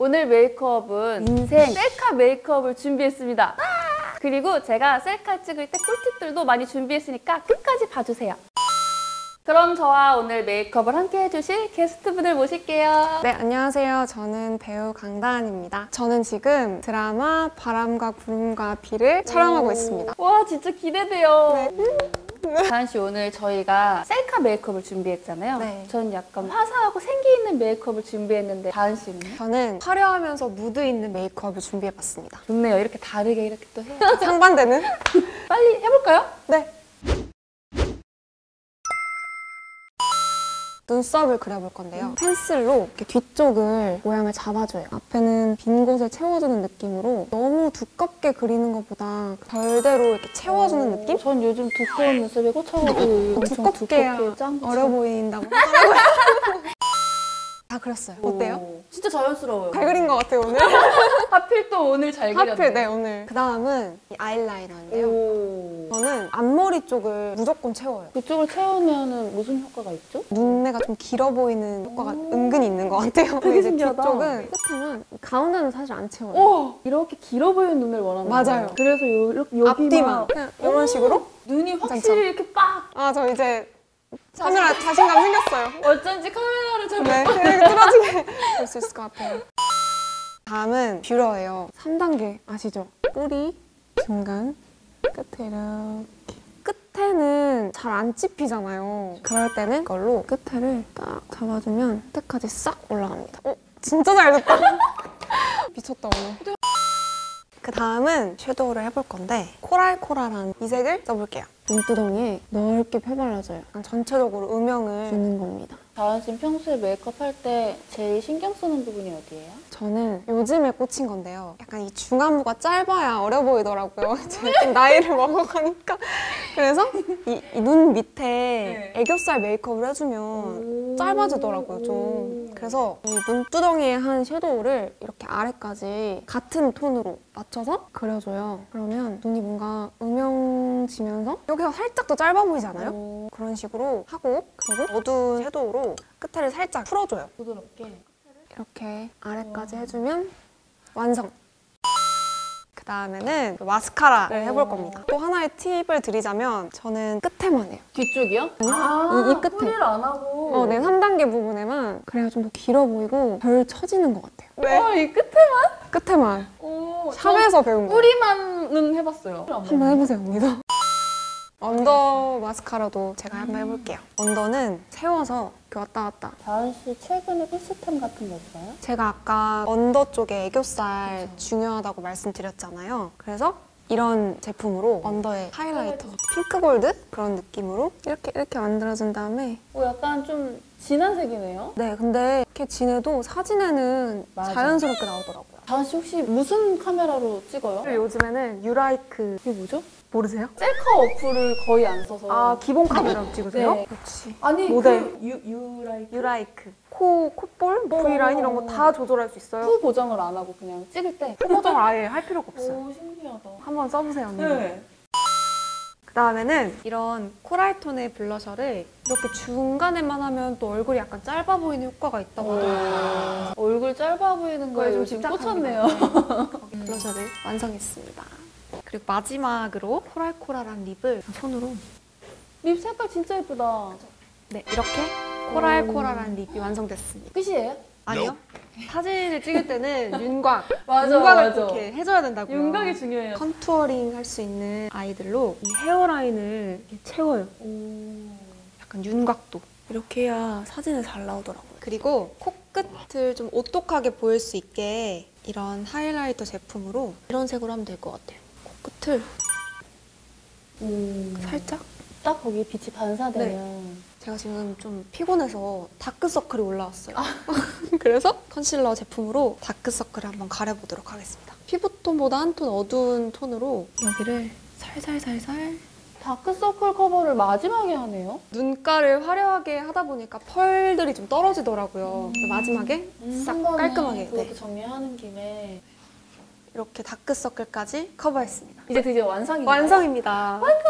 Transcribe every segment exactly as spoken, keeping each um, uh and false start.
오늘 메이크업은 인생 셀카 메이크업을 준비했습니다. 그리고 제가 셀카 찍을 때 꿀팁들도 많이 준비했으니까 끝까지 봐주세요. 그럼 저와 오늘 메이크업을 함께 해주실 게스트분을 모실게요. 네, 안녕하세요. 저는 배우 강다한입니다. 저는 지금 드라마 바람과 구름과 비를 촬영하고 있습니다. 와, 진짜 기대돼요. 네. 다한 씨, 오늘 저희가 셀카 메이크업을 준비했잖아요. 네. 저는 약간 화사하고 생기 있는 메이크업을 준비했는데 다한 씨는? 저는 화려하면서 무드 있는 메이크업을 준비해봤습니다. 좋네요. 이렇게 다르게 이렇게 또 해요. 상반되는? 빨리 해볼까요? 네. 눈썹을 그려볼 건데요. 펜슬로 이렇게 뒤쪽을 모양을 잡아줘요. 앞에는 빈 곳을 채워주는 느낌으로 너무 두껍게 그리는 것보다 별대로 이렇게 채워주는 느낌? 전 요즘 두꺼운 눈썹에 꽂혀가지고 엄청 두껍게 두껍게 짱 어려 보인다고 하더라고요. 다 그렸어요. 어때요? 오, 진짜 자연스러워요. 잘 그린 것 같아요, 오늘. 하필 또 오늘 잘 그렸네. 하필, 네, 오늘. 그 다음은 이 아이라이너인데요. 오. 저는 앞머리 쪽을 무조건 채워요. 그쪽을 채우면 무슨 효과가 있죠? 눈매가 좀 길어 보이는 효과가 은근히 있는 것 같아요. 되게 이제 신기하다. 뒤쪽은 끝에는 가운데는 사실 안 채워요. 오! 이렇게 길어 보이는 눈을 원하는 맞아요. 거예요. 그래서 요, 이렇게 여기만 앞뒤만 그냥 이런 식으로. 눈이 확실히 괜찮죠? 이렇게 빡! 아, 저 이제 카메라 자신감 생겼어요. 어쩐지 카메라를 잘 네, 못 이렇게 뚫어지게 볼 수 있을 것 같아요. 다음은 뷰러예요. 삼 단계 아시죠? 뿌리, 중간, 끝에 이렇게. 끝에는 잘 안 찝히잖아요. 그럴 때는 이걸로 끝에를 딱 잡아주면 끝까지 싹 올라갑니다. 어? 진짜 잘 됐다. 미쳤다, 오늘. 그 다음은 섀도우를 해볼 건데 코랄코랄한 이 색을 써볼게요. 눈두덩이에 넓게 펴발라줘요. 약간 전체적으로 음영을 주는 겁니다. 다한 씨는 평소에 메이크업 할 때 제일 신경 쓰는 부분이 어디예요? 저는 요즘에 꽂힌 건데요. 약간 이 중안부가 짧아야 어려 보이더라고요. 제가 좀 나이를 먹어가니까. 그래서 이 눈 밑에 네. 애교살 메이크업을 해주면 짧아지더라고요, 좀. 그래서 이 눈두덩이에 한 섀도우를 이렇게 아래까지 같은 톤으로 맞춰서 그려줘요. 그러면 눈이 뭔가 음영지면서 여기가 살짝 더 짧아 보이지 않아요? 오. 그런 식으로 하고 그리고 어두운 섀도우로 끝에를 살짝 풀어줘요. 부드럽게. 이렇게 아래까지 해주면 완성! 그 다음에는 마스카라를 해볼 겁니다. 또 하나의 팁을 드리자면 저는 끝에만 해요. 뒤쪽이요? 아, 이, 이 끝에. 뿌리를 안 하고. 어, 네, 삼 단계 부분에만 그래야 좀 더 길어 보이고 덜 처지는 것 같아요. 네. 어, 이 끝에만? 끝에만. 오, 샵에서 배운 거. 뿌리만은 해봤어요. 한번 해보세요, 언니도. 언더 마스카라도 제가 한번 해볼게요. 언더는 세워서 이렇게 왔다 갔다. 다한 씨 최근에 필수템 같은 거 있어요? 제가 아까 언더 쪽에 애교살 그쵸. 중요하다고 말씀드렸잖아요. 그래서 이런 제품으로 언더에 하이라이터, 핑크골드 그런 느낌으로 이렇게 이렇게 만들어준 다음에 오, 약간 좀 진한 색이네요? 네, 근데 이렇게 진해도 사진에는 맞아. 자연스럽게 나오더라고요. 다한 씨 혹시 무슨 카메라로 찍어요? 요즘에는 유라이크 이게 뭐죠? 모르세요? 셀카 어플을 거의 안 써서. 아, 기본 카메라로 찍으세요? 네. 그렇지. 아니 모델. 그 유, 유라이크 유라이크. 코, 콧볼, 어. V라인 이런 거 다 조절할 수 있어요. 후 보정을 안 하고 그냥 찍을 때. 후 보정을 아예 할 필요가 없어요. 오, 신기하다. 한번 써보세요, 언니. 네. 그 다음에는 이런 코랄톤의 블러셔를 이렇게 중간에만 하면 또 얼굴이 약간 짧아 보이는 효과가 있다고 하더라고요. 오, 얼굴 짧아 보이는 거에 좀 요즘 집착하는 꽂혔네요. 거기 블러셔를 완성했습니다. 그리고 마지막으로 코랄코랄한 립을 손으로 립 색깔 진짜 예쁘다. 네, 이렇게 코랄코랄한 립이 완성됐습니다. 끝이에요? 아니요? 사진을 찍을 때는 윤곽, 맞아, 윤곽을 맞아. 이렇게 해줘야 된다고요. 윤곽이 중요해요. 컨투어링 할 수 있는 아이들로 이 헤어라인을 이렇게 채워요. 오. 약간 윤곽도. 이렇게 해야 사진에 잘 나오더라고요. 그리고 코끝을 좀 오똑하게 보일 수 있게 이런 하이라이터 제품으로 이런 색으로 하면 될 것 같아요. 코끝을 음. 살짝. 딱 거기 빛이 반사되면. 네. 제가 지금 좀 피곤해서 다크서클이 올라왔어요. 아. 그래서 컨실러 제품으로 다크서클을 한번 가려보도록 하겠습니다. 피부톤보다 한 톤 어두운 톤으로 여기를 살살살살. 다크서클 커버를 마지막에 하네요? 눈가를 화려하게 하다 보니까 펄들이 좀 떨어지더라고요. 그래서 마지막에 음, 싹 한 번에 깔끔하게 그것도 네. 정리하는 김에 이렇게 다크서클까지 커버했습니다. 이제 드디어 완성이네요. 완성입니다. 완성!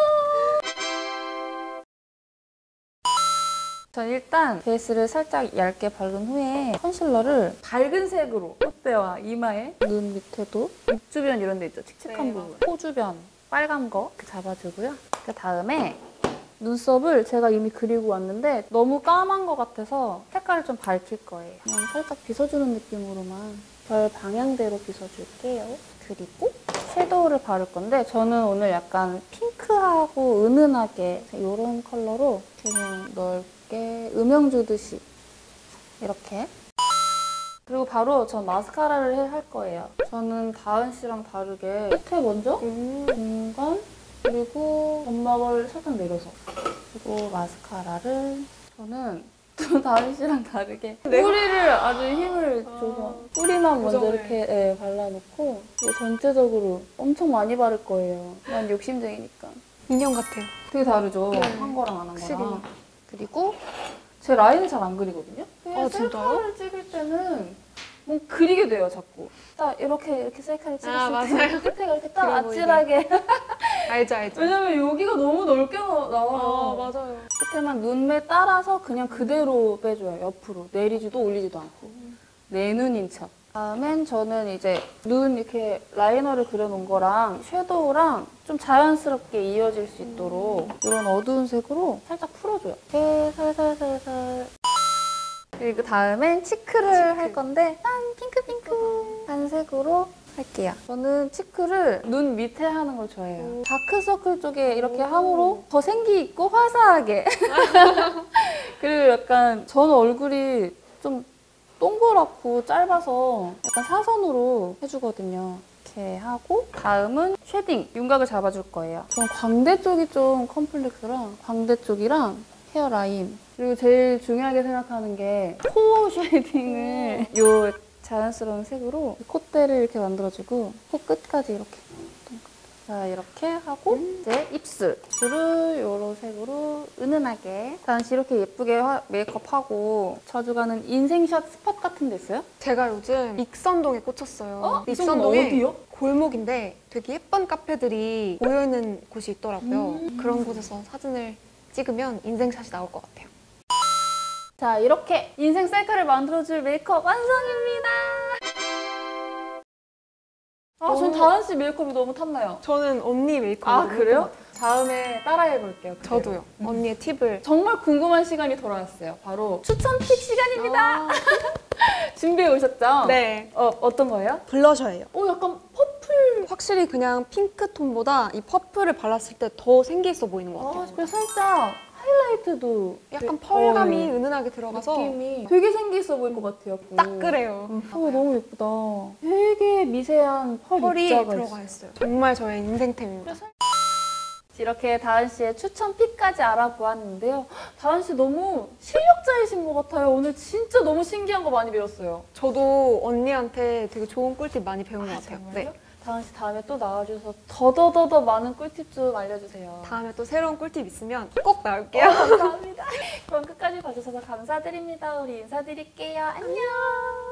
전 일단 베이스를 살짝 얇게 바른 후에 컨실러를 밝은 색으로 콧대와 이마에, 눈 밑에도, 입 주변 이런 데 있죠. 칙칙한 네, 부분. 코 주변 빨간 거 이렇게 잡아주고요. 그 다음에 눈썹을 제가 이미 그리고 왔는데 너무 까만 것 같아서 색깔을 좀 밝힐 거예요. 그냥 살짝 빗어주는 느낌으로만 별 방향대로 빗어줄게요. 그리고 섀도우를 바를 건데 저는 오늘 약간 핑크하고 은은하게 이런 컬러로 그냥 넓게 음영 주듯이 이렇게. 그리고 바로 전 마스카라를 해- 할 거예요. 저는 다은 씨랑 다르게 끝에 먼저 음. 중간 그리고 점막을 살짝 내려서 그리고 마스카라를 저는 또 다은 씨랑 다르게 뿌리를 아주 힘을 줘서 뿌리만 먼저 고정을. 이렇게 예, 발라놓고 이제 전체적으로 엄청 많이 바를 거예요. 난 욕심쟁이니까. 인형 같아요. 되게 다르죠? 네. 한 거랑 안 한 확실히. 거랑. 그리고 제 라인을 잘 안 그리거든요? 아, 진짜요? 셀카를 찍을 때는 뭐 그리게 돼요, 자꾸. 딱 이렇게 이렇게 셀카를 찍었을 아, 때 맞아요. 끝에가 이렇게 딱 그래 보이게. 아찔하게. 알죠, 알죠. 왜냐면 여기가 너무 넓게 나- 아, 나와요. 맞아요. 끝에만 눈매 따라서 그냥 그대로 빼줘요, 옆으로. 내리지도 올리지도 않고. 내 눈인 척. 다음엔 저는 이제 눈 이렇게 라이너를 그려놓은 거랑 섀도우랑 좀 자연스럽게 이어질 수 있도록 이런 어두운 색으로 살짝 풀어줘요. 이렇게 살살살살. 그리고 다음엔 치크를 치크. 할 건데 짠! 핑크핑크 한 색으로 할게요. 저는 치크를 눈 밑에 하는 걸 좋아해요. 오. 다크서클 쪽에 이렇게 오. 함으로 더 생기 있고 화사하게. 그리고 약간 저는 얼굴이 좀 동그랗고 짧아서 약간 사선으로 해주거든요. 이렇게 하고 다음은 쉐딩, 윤곽을 잡아줄 거예요. 전 광대 쪽이 좀 컴플렉스랑 광대 쪽이랑 헤어라인 그리고 제일 중요하게 생각하는 게 코 쉐딩을 요 자연스러운 색으로 콧대를 이렇게 만들어주고 코 끝까지 이렇게 자 이렇게 하고 이제 입술 입술을 요런 색으로 은은하게 다시 이렇게 예쁘게 화- 메이크업하고 자주 가는 인생샷 스팟 같은 데 있어요? 제가 요즘 익선동에 꽂혔어요. 어? 익선동에 어디요? 골목인데 되게 예쁜 카페들이 모여있는 곳이 있더라고요. 음. 그런 곳에서 사진을 찍으면 인생샷이 나올 것 같아요. 자 이렇게 인생 셀카를 만들어줄 메이크업 완성입니다. 아, 전 오. 다은 씨 메이크업이 너무 탐나요. 저는 언니 메이크업 아 그래요? 다음에 따라해볼게요. 그대로. 저도요. 언니의 팁을. 정말 궁금한 시간이 돌아왔어요. 바로 추천 픽 시간입니다. 아, 준비해 오셨죠? 네. 어, 어떤 거예요? 블러셔예요. 오 약간 퍼플. 확실히 그냥 핑크 톤보다 이 퍼플을 발랐을 때 더 생기 있어 보이는 것 아, 같아요. 그리고 살짝 하이라이트도 약간 되게- 펄감이 어, 은은하게 들어가서 느낌이 되게 생기 있어 보일 것 같아요. 딱 그래요. 어, 너무 예쁘다. 되게 미세한 펄 펄이 입자가 들어가 있어요. 있어요. 정말 저의 인생템입니다. 이렇게 다은 씨의 추천 픽까지 알아보았는데요. 다은 씨 너무 실력자이신 것 같아요. 오늘 진짜 너무 신기한 거 많이 배웠어요. 저도 언니한테 되게 좋은 꿀팁 많이 배운 것 같아요. 네. 정말요? 다은 씨 다음에 또 나와주셔서 더더더더 많은 꿀팁 좀 알려주세요. 다음에 또 새로운 꿀팁 있으면 꼭 나올게요. 어, 감사합니다. 그럼 끝까지 봐주셔서 감사드립니다. 우리 인사드릴게요. 안녕.